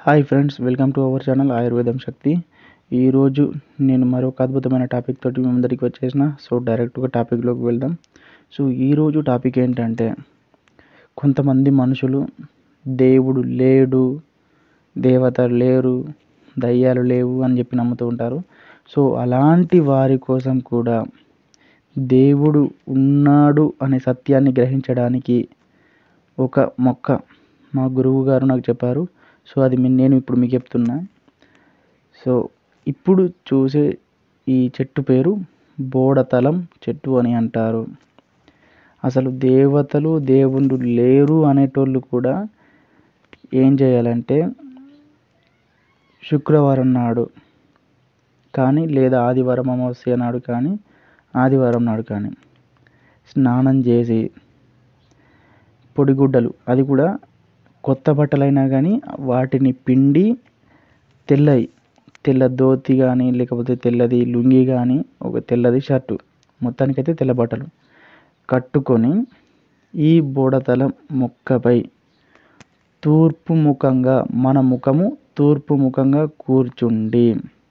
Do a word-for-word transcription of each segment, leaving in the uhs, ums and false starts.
Hi friends, welcome to our channel Ayurvedam Shakti. ఈరోజు నేను మరొక అద్భుతమైన టాపిక్ తోటి మీ ముందరికి వచ్చేసిన. సో డైరెక్ట్గా టాపిక్లోకి వెళ్దాం. సో ఈరోజు టాపిక్ ఏంటంటే, కొంతమంది మనుషులు దేవుడు లేడు, దేవతలు లేరు, దయ్యాలు లేవు అని చెప్పి నమ్ముతూ ఉంటారు. సో అలాంటి వారి కోసం కూడా దేవుడు ఉన్నాడు అనే సత్యాన్ని గ్రహించడానికి ఒక మొక్క మా గురువు గారు నాకు చెప్పారు. సో అది నేను ఇప్పుడు మీకు చెప్తున్నా. సో ఇప్పుడు చూసే ఈ చెట్టు పేరు బోడతలం చెట్టు అని అంటారు. అసలు దేవతలు దేవుళ్ళు లేరు అనేటోళ్ళు కూడా ఏం చేయాలంటే, శుక్రవారం నాడు కానీ లేదా ఆదివారం అమావాస్య నాడు కానీ ఆదివారం నాడు కానీ స్నానం చేసి పొడిగుడ్డలు, అది కూడా కొత్త బట్టలైనా కానీ వాటిని పిండి తెల్లయి తెల్ల ధోతి కానీ లేకపోతే తెల్లది లుంగి కానీ ఒక తెల్లది షర్టు, మొత్తానికైతే తెల్ల బట్టలు కట్టుకొని ఈ బోడతలం మొక్కపై తూర్పు ముఖంగా, మన ముఖము తూర్పు ముఖంగా కూర్చుండి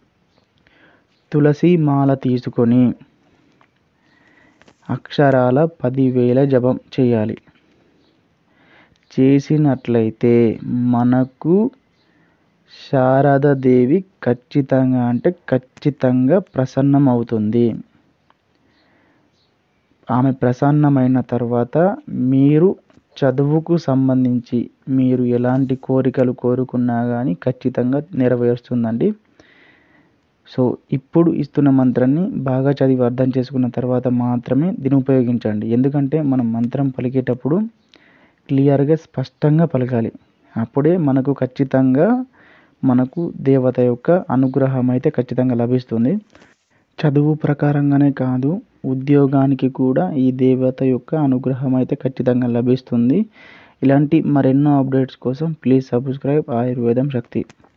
తులసి మాల తీసుకొని అక్షరాల పదివేల జపం చేయాలి. చేసినట్లయితే మనకు శారదాదేవి ఖచ్చితంగా అంటే ఖచ్చితంగా ప్రసన్నం అవుతుంది. ఆమె ప్రసన్నమైన తర్వాత మీరు చదువుకు సంబంధించి మీరు ఎలాంటి కోరికలు కోరుకున్నా కానీ ఖచ్చితంగా నెరవేరుస్తుందండి. సో ఇప్పుడు ఇస్తున్న మంత్రాన్ని బాగా చదివి అర్థం చేసుకున్న తర్వాత మాత్రమే దీన్ని ఉపయోగించండి. ఎందుకంటే మనం మంత్రం పలికేటప్పుడు క్లియర్గా స్పష్టంగా పలకాలి. అప్పుడే మనకు ఖచ్చితంగా మనకు దేవత యొక్క అనుగ్రహం అయితే ఖచ్చితంగా లభిస్తుంది. చదువు ప్రకారంగానే కాదు, ఉద్యోగానికి కూడా ఈ దేవత యొక్క అనుగ్రహం అయితే ఖచ్చితంగా లభిస్తుంది. ఇలాంటి మరెన్నో అప్డేట్స్ కోసం ప్లీజ్ సబ్స్క్రైబ్ ఆయుర్వేదం శక్తి.